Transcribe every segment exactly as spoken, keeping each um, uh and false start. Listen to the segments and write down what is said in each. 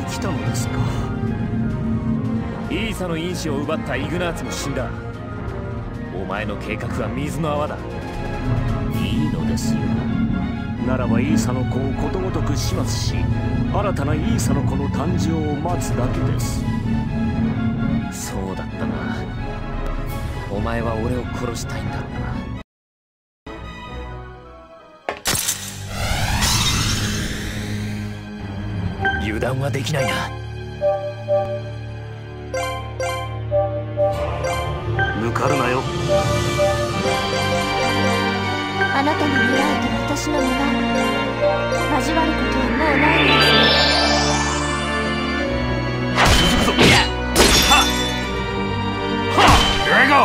来たのですか。 イーサの因子を奪ったイグナーツも死んだ。お前の計画は水の泡だ。 いいのですよ。ならばイーサの子をことごとく始末し、新たなイーサの子の誕生を待つだけです。 そうだったな。お前は俺を殺したいんだったな。油断はできないな。 抜かるなよ。 あなたの未来と私の未来、交わることはもうないのですね。 続くぞ。いやはっはっレゴ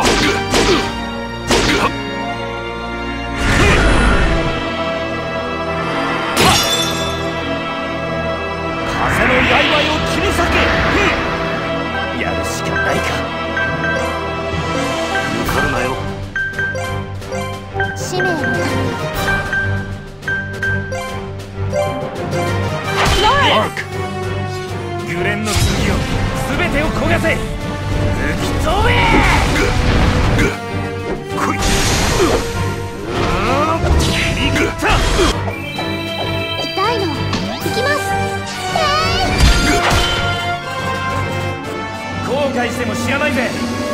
風の刃よ切り裂け。 やるしかないか。 抜かるなよ。 使命のために。 マーク、グレンの剣を全てを焦がせ。吹き飛べ。 来い。切り切った。 痛いの行きます。 後悔しても知らないぜ。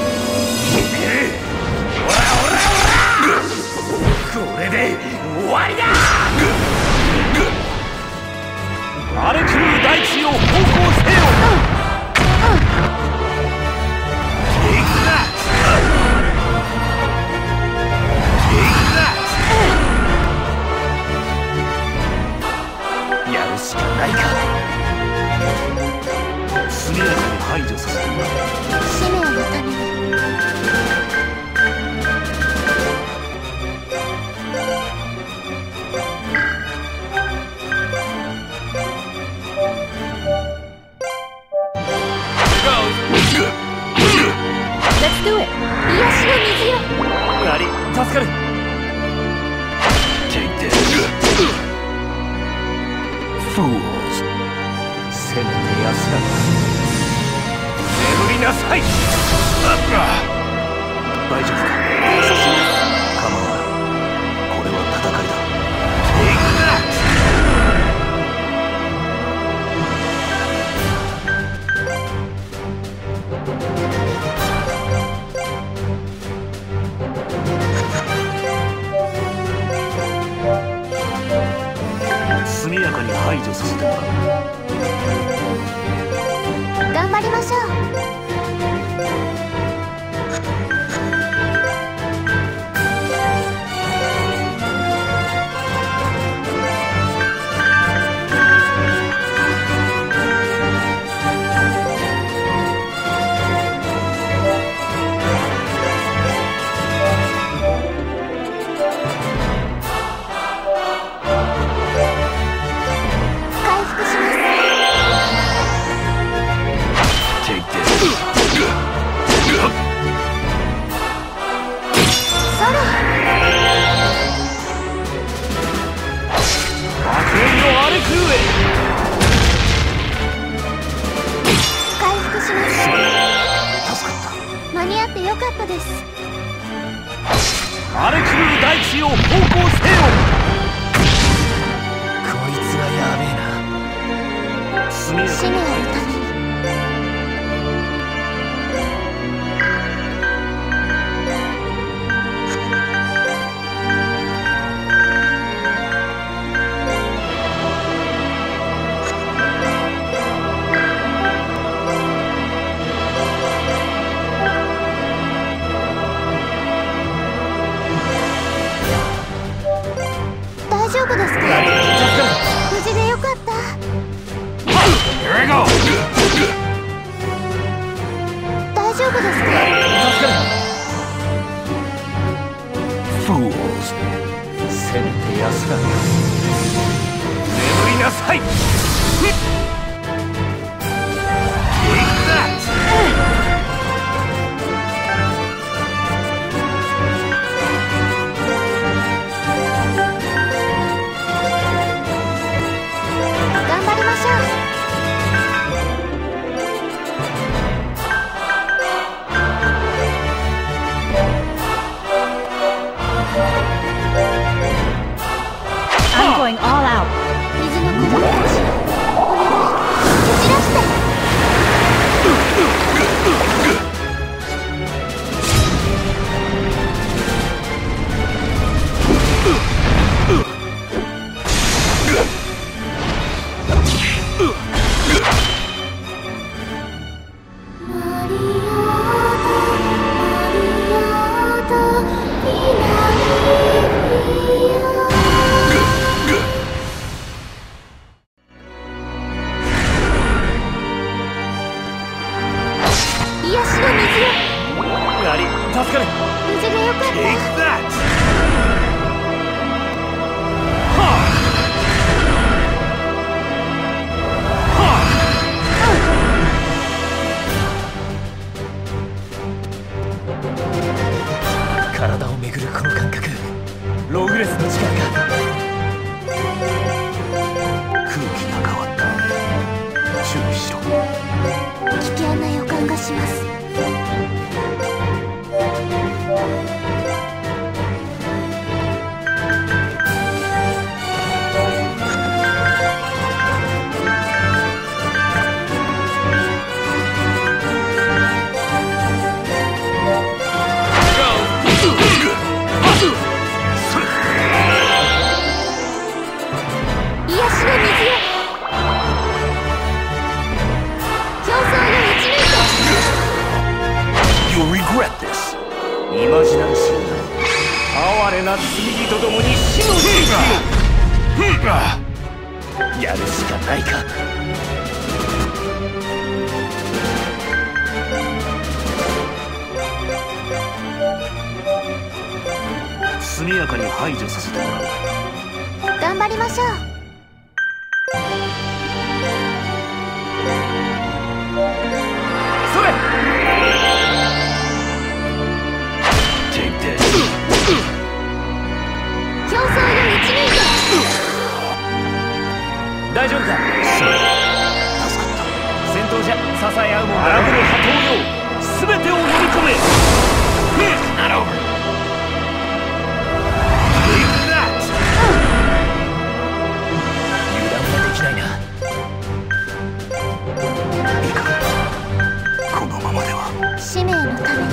オラオラオラ、これで終わりだ。 荒れ狂う大地を方向せよ。いくな。 やるしかないか。 速やかに排除させてもらう。 使命のために。Let's do it! 癒しの水よ。 あり、助かる。 Take this. Fools. せめて安らか眠りなさい。大丈夫か。 感謝します。 構わない。これは戦いだ。行くな。速やかに排除させてもらう。 頑張りましょう。回復します。 Take this. ソロ爆炎の荒れ狂え。 回復します。 助かっ間に合ってよかったです。 た。荒れ狂う大地を方向せよ。 こいつはやべえな。 速やか使命のに排除ために。大丈夫ですか。無事でよかった。 レゴ大丈夫ですか。 Fools. せめて安らか眠りなさい。 頑張りましょう。 レスの力か。 空気が変わった。注意しろ。 危険な予感がします。 イマジナルシンダー、哀れな罪人どもに死の時をやるしかないか。 速やかに排除させてもらう。 頑張りましょう。 それ。 競争よ一年大丈夫か。 助かった。 戦闘じゃ支え合うもんだ。 アラブの波頭よ、全てを飲み込め。 なろう。油断はできないな。 いいか、このままでは。 使命のために。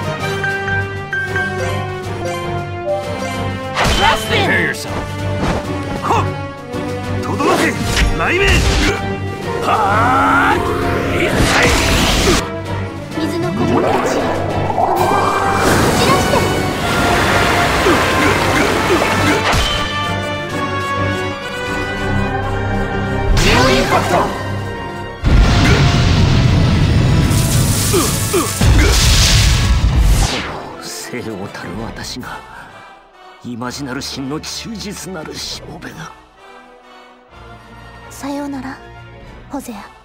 Prepare yourself. はっ、とどろけ、雷鳴。はあ、一体。 水の子供たち、お願い、走らして。 ジオインパクト。 この生をたる私がイマジナル神の忠実なるしもべだ。 さようなら、ホゼア。